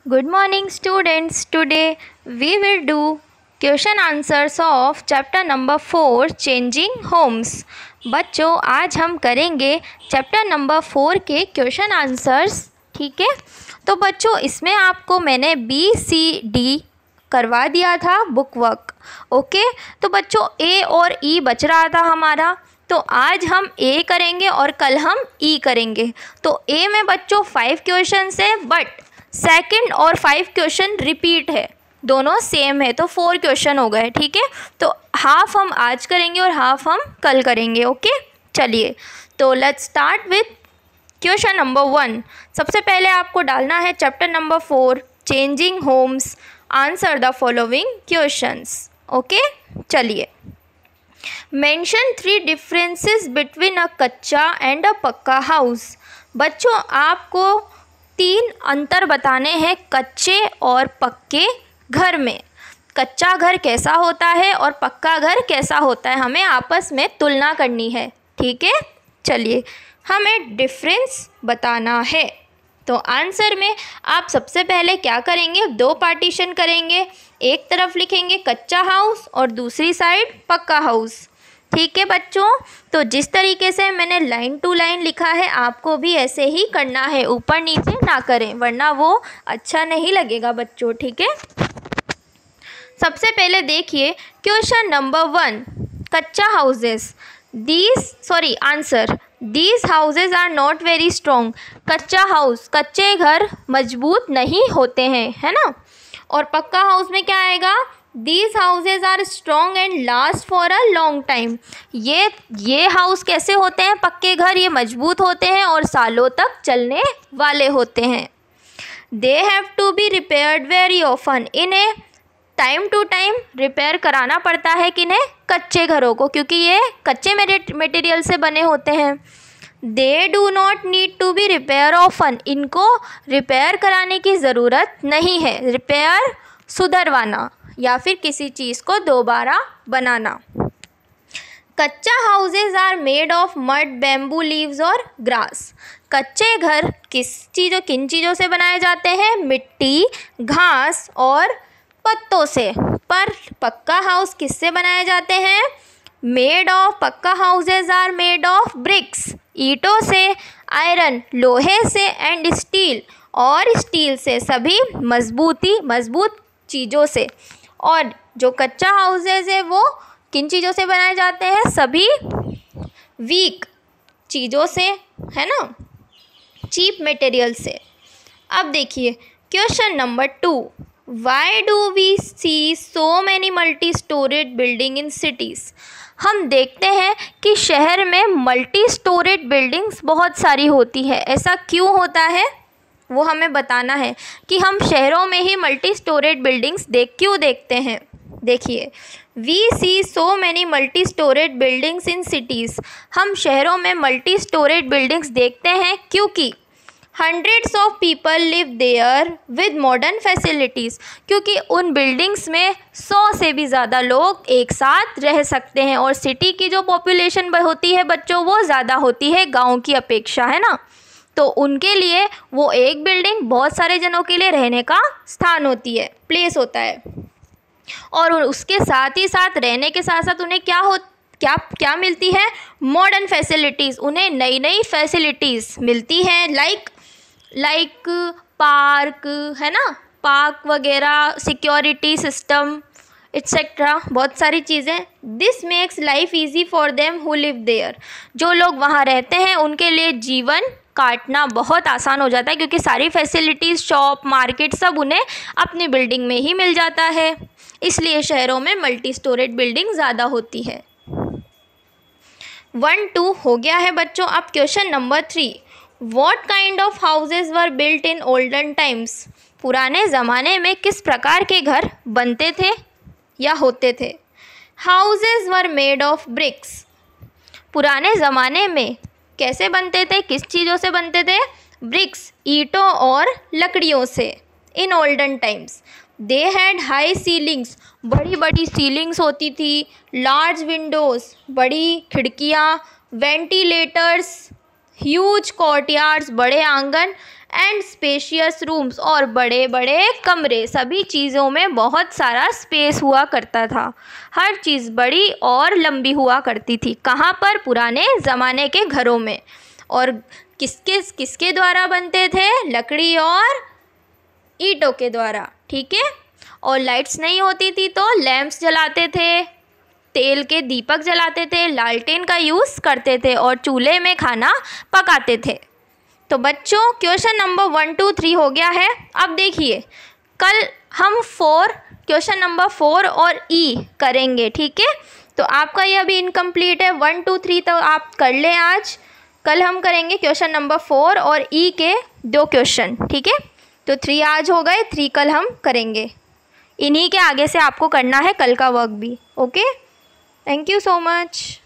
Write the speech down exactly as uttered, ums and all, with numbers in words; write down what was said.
Good morning students. Today we will do question answers of chapter number four changing homes. बच्चों आज हम करेंगे chapter number four के question answers. ठीक है, तो बच्चों इसमें आपको मैंने बी सी डी करवा दिया था बुक वर्क. ओके, तो बच्चों ए और ई बच रहा था हमारा, तो आज हम ए करेंगे और कल हम ई करेंगे. तो ए में बच्चों फाइव क्वेश्चन है, बट सेकंड और फाइव क्वेश्चन रिपीट है, दोनों सेम है, तो फोर क्वेश्चन हो गए. ठीक है, तो हाफ हम आज करेंगे और हाफ हम कल करेंगे. ओके, चलिए तो let's start with question number one. सबसे पहले आपको डालना है chapter number four changing homes. Answer the following questions. Okay, चलिए. Mention three differences between a kachcha and अ पक्का हाउस. बच्चों आपको तीन अंतर बताने हैं कच्चे और पक्के घर में. कच्चा घर कैसा होता है और पक्का घर कैसा होता है, हमें आपस में तुलना करनी है. ठीक है, चलिए हमें डिफरेंस बताना है. तो आंसर में आप सबसे पहले क्या करेंगे, दो पार्टीशन करेंगे. एक तरफ लिखेंगे कच्चा हाउस और दूसरी साइड पक्का हाउस. ठीक है बच्चों, तो जिस तरीके से मैंने लाइन टू लाइन लिखा है आपको भी ऐसे ही करना है, ऊपर नीचे ना करें वरना वो अच्छा नहीं लगेगा बच्चों. ठीक है, सबसे पहले देखिए question number one. Kachcha houses these sorry answer these houses are not very strong. Kachcha house कच्चे घर मजबूत नहीं होते हैं, है ना. और पक्का हाउस में क्या आएगा, these houses are strong and last for a long time. ये ये हाउस कैसे होते हैं, पक्के घर, ये मजबूत होते हैं और सालों तक चलने वाले होते हैं. They have to be repaired very often. इन्हें टाइम टू टाइम रिपेयर कराना पड़ता है किन्हें, कच्चे घरों को, क्योंकि ये कच्चे मटेरियल से बने होते हैं. They do not need to be repair often. इनको रिपेयर कराने की ज़रूरत नहीं है. रिपेयर सुधरवाना या फिर किसी चीज़ को दोबारा बनाना. Kachcha houses are made of mud, bamboo leaves और ग्रास. कच्चे घर किस चीज़ों किन चीज़ों से बनाए जाते हैं, मिट्टी, घास और पत्तों से. पर पक्का हाउस किससे बनाए जाते हैं, made of pakka houses are made of bricks, ईंटों से, आयरन लोहे से, एंड स्टील और स्टील से, सभी मजबूती मजबूत चीज़ों से. और जो कच्चा हाउसेज है वो किन चीज़ों से बनाए जाते हैं, सभी वीक चीज़ों से, है ना, चीप मटेरियल से. अब देखिए question number two. Why do we see so many multi storeyed building in cities. हम देखते हैं कि शहर में मल्टी स्टोरेड बिल्डिंग्स बहुत सारी होती है. ऐसा क्यों होता है वो हमें बताना है कि हम शहरों में ही मल्टी स्टोरेड बिल्डिंग्स देख क्यों देखते हैं. देखिए, we see so many multi storeyed buildings in cities. हम शहरों में मल्टी स्टोरेड बिल्डिंग्स देखते हैं क्योंकि hundreds of people live there with modern facilities. क्योंकि उन बिल्डिंग्स में सौ से भी ज़्यादा लोग एक साथ रह सकते हैं. और सिटी की जो पॉपुलेशन होती है बच्चों वो ज़्यादा होती है गांव की अपेक्षा, है ना. तो उनके लिए वो एक बिल्डिंग बहुत सारे जनों के लिए रहने का स्थान होती है, प्लेस होता है. और उसके साथ ही साथ रहने के साथ साथ उन्हें क्या हो क्या क्या मिलती है, मॉडर्न फैसिलिटीज़. उन्हें नई नई फैसिलिटीज़ मिलती हैं, लाइक लाइक पार्क, है ना, पार्क वगैरह, सिक्योरिटी सिस्टम एक्सेट्रा, बहुत सारी चीज़ें. This makes life easy for them who live there. जो लोग वहाँ रहते हैं उनके लिए जीवन काटना बहुत आसान हो जाता है, क्योंकि सारी फैसिलिटीज़, शॉप, मार्केट सब उन्हें अपनी बिल्डिंग में ही मिल जाता है. इसलिए शहरों में मल्टी स्टोरेड बिल्डिंग ज़्यादा होती है. वन टू हो गया है बच्चों. अब question number three. What kind of houses were built in olden times. पुराने ज़माने में किस प्रकार के घर बनते थे या होते थे. Houses were made of bricks. पुराने ज़माने में कैसे बनते थे, किस चीज़ों से बनते थे, ब्रिक्स, ईंटों और लकड़ियों से. In olden times they had high ceilings. बड़ी बड़ी सीलिंग्स होती थी. लार्ज विंडोज़, बड़ी खिड़कियाँ. वेंटिलेटर्स, ह्यूज कोर्टयार्ड्स, बड़े आंगन, एंड स्पेशियस रूम्स, और बड़े बड़े कमरे। सभी चीज़ों में बहुत सारा स्पेस हुआ करता था। हर चीज़ बड़ी और लंबी हुआ करती थी। कहाँ पर? पुराने ज़माने के घरों में। और किसके किसके द्वारा बनते थे? लकड़ी और ईंटों के द्वारा, ठीक है। और लाइट्स नहीं होती थी तो लैंप्स जलाते थे, तेल के दीपक जलाते थे, लालटेन का यूज़ करते थे और चूल्हे में खाना पकाते थे। तो बच्चों question number one two three हो गया है। अब देखिए कल हम फोर क्वेश्चन नंबर फोर और ई करेंगे, ठीक है। तो आपका ये अभी इनकम्प्लीट है। वन टू थ्री तो आप कर लें आज। कल हम करेंगे क्वेश्चन नंबर फोर और ई के दो क्वेश्चन, ठीक है। तो थ्री आज हो गए, थ्री कल हम करेंगे। इन्हीं के आगे से आपको करना है कल का वर्क भी, okay. Thank you so much.